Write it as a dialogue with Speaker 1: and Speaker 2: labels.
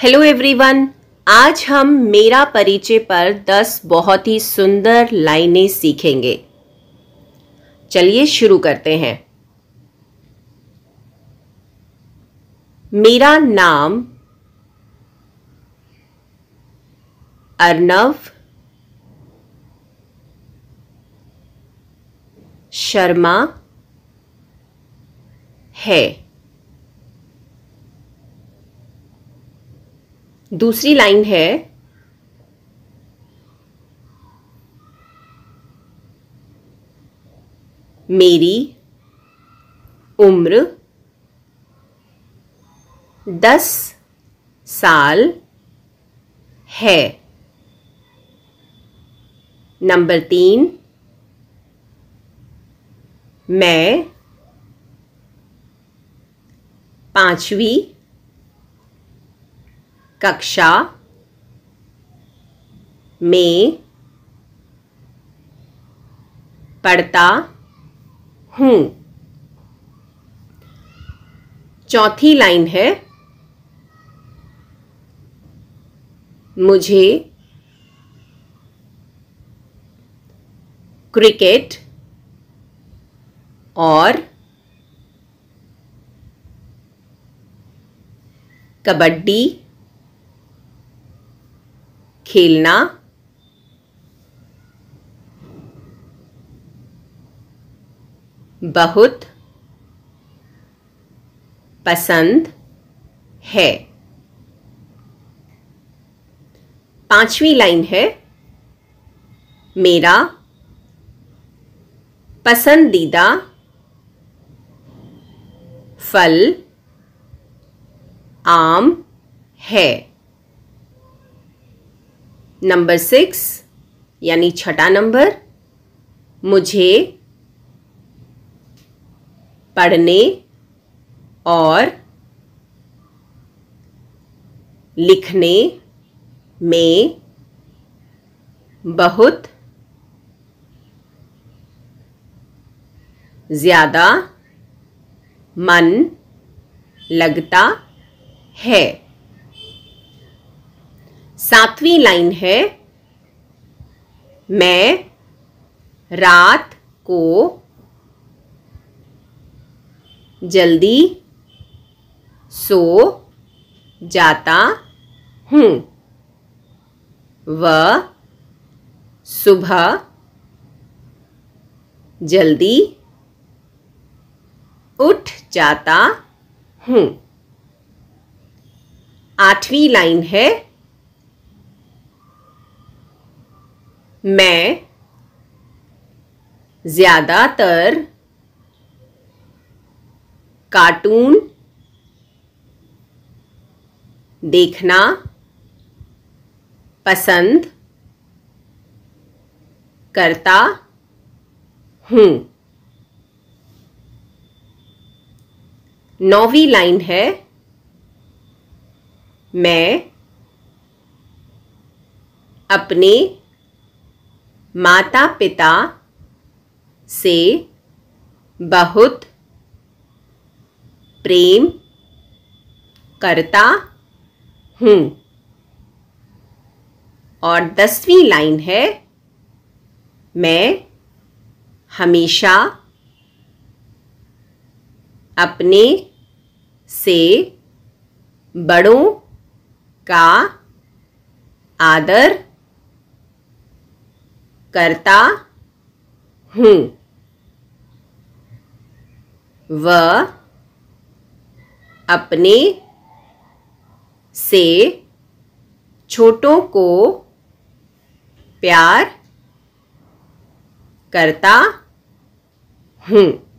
Speaker 1: Hello everyone. आज हम मेरा परिचय पर 10 बहुत ही सुंदर लाइनें सीखेंगे। चलिए शुरू करते हैं। मेरा नाम अर्नव शर्मा है। दूसरी लाइन है, मेरी उम्र 10 साल है। नंबर 3, मैं 5वीं कक्षा में पढ़ता हूँ। चौथी लाइन है, मुझे क्रिकेट और कबड्डी खेलना बहुत पसंद है। 5वीं लाइन है, मेरा पसंदीदा फल आम है। नंबर 6 यानी छठा नंबर, मुझे पढ़ने और लिखने में बहुत ज़्यादा मन लगता है। 7वीं लाइन है, मैं रात को जल्दी सो जाता हूँ व सुबह जल्दी उठ जाता हूँ। 8वीं लाइन है, मैं ज़्यादातर कार्टून देखना पसंद करता हूँ। 9वीं लाइन है, मैं अपने माता पिता से बहुत प्रेम करता हूँ। और 10वीं लाइन है, मैं हमेशा अपने से बड़ों का आदर करता हूँ व अपने से छोटों को प्यार करता हूँ।